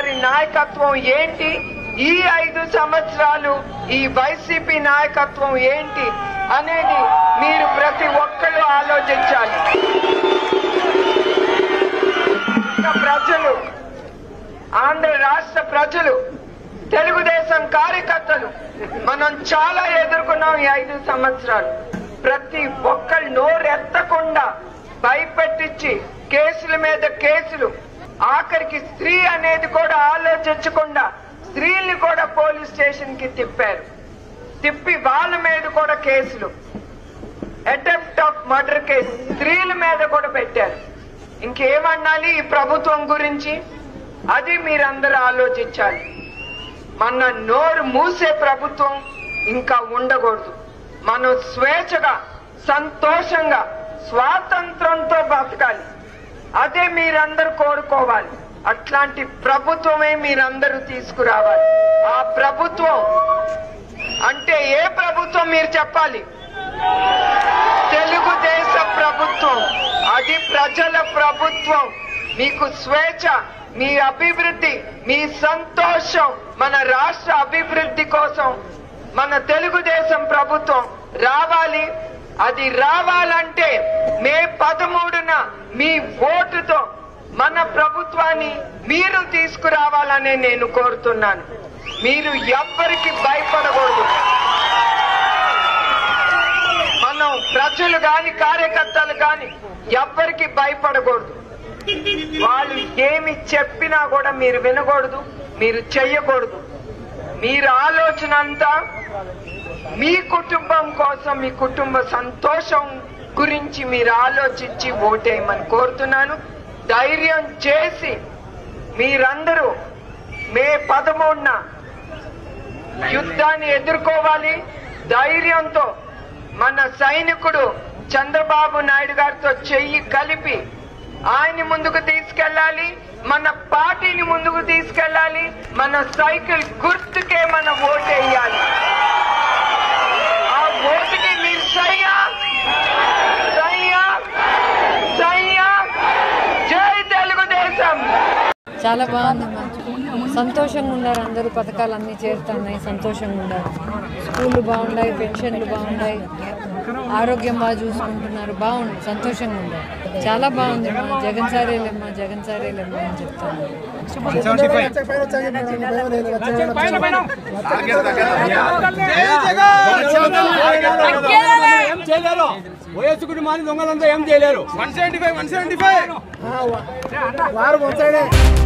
గారి నాయకత్వం ఏంటి, ఈ 5 సంవత్సరాలు ఈ వైసీపీ నాయకత్వం ఏంటి అనేది మీరు ప్రతి ఒక్కరు ఆలోచించాలి. ప్రజలు, ఆంధ్ర రాష్ట్ర ప్రజలు, తెలుగుదేశం కార్యకర్తలు మనం చాలా ఎదుర్కొన్నాం ఈ 5 సంవత్సరాలు. ప్రతి ఒక్కరు నోరెత్తకుండా భయపెట్టించి కేసుల మీద కేసులు, ఆఖరికి స్త్రీ అనేది కూడా ఆలోచించకుండా స్త్రీల్ని కూడా పోలీస్ స్టేషన్ కి తిప్పి వాళ్ళ మీద కూడా కేసులు, అటెంప్ట్ ఆఫ్ మర్డర్ కేసు స్త్రీల మీద కూడా పెట్టారు. ఇంకేమన్నాలి ఈ ప్రభుత్వం గురించి? అది మీరందరూ ఆలోచించాలి. మన నోరు మూసే ప్రభుత్వం ఇంకా ఉండకూడదు. మనం స్వేచ్ఛగా, సంతోషంగా, స్వాతంత్రంతో బతకాలి. అదే మీరందరూ కోరుకోవాలి. అట్లాంటి ప్రభుత్వమే మీరందరూ తీసుకురావాలి. ఆ ప్రభుత్వం అంటే ఏ ప్రభుత్వం మీరు చెప్పాలి? తెలుగుదేశ ప్రభుత్వం. అది ప్రజల ప్రభుత్వం. మీకు స్వేచ్ఛ, మీ అభివృద్ధి, మీ సంతోషం, మన రాష్ట్ర అభివృద్ధి కోసం మన తెలుగుదేశం ప్రభుత్వం రావాలి. అది రావాలంటే మే 13న మీ ఓటుతో మన ప్రభుత్వాన్ని మీరు తీసుకురావాలని నేను కోరుతున్నాను. మీరు ఎవ్వరికి భయపడకూడదు. మనం ప్రజలు గాని, కార్యకర్తలు గాని ఎవ్వరికి భయపడకూడదు. వాళ్ళు ఏమి చెప్పినా కూడా మీరు వినకూడదు, మీరు చెయ్యకూడదు. మీరు ఆలోచన అంతా మీ కుటుంబం కోసం, మీ కుటుంబ సంతోషం గురించి మీరు ఆలోచించి ఓటేయమని కోరుతున్నాను. ధైర్యం చేసి మీరందరూ మే 13న యుద్ధాన్ని ఎదుర్కోవాలి. ధైర్యంతో మన సైనికుడు చంద్రబాబు నాయుడు గారితో చెయ్యి కలిపి ఆయన్ని ముందుకు తీసుకెళ్లాలి, మన పార్టీని ముందుకు తీసుకెళ్లాలి. మన సైకిల్ గుర్తుకే మన ఓటేయాలి. ఆ ఓటుకి మీరు సయ్యా సయ్యా సయ్యా. జై తెలుగుదేశం. చాలా బాగుందమ్మా, సంతోషంగా ఉన్నారు. అందరూ పథకాలన్నీ చేరుతున్నాయి, సంతోషంగా ఉన్నారు. స్కూళ్ళు బాగున్నాయి, పెన్షన్లు బాగున్నాయి, ఆరోగ్యం బాగా చూసుకుంటున్నారు, బాగుంది, సంతోషంగా ఉన్నారు. చాలా బాగుంది. జగన్ సారేలేమ్మా, జగన్ సారేలేమ్మా అని చెప్తాను. వయస్సుకుని మాని దొంగలంతా ఏం చేయలేరు. 175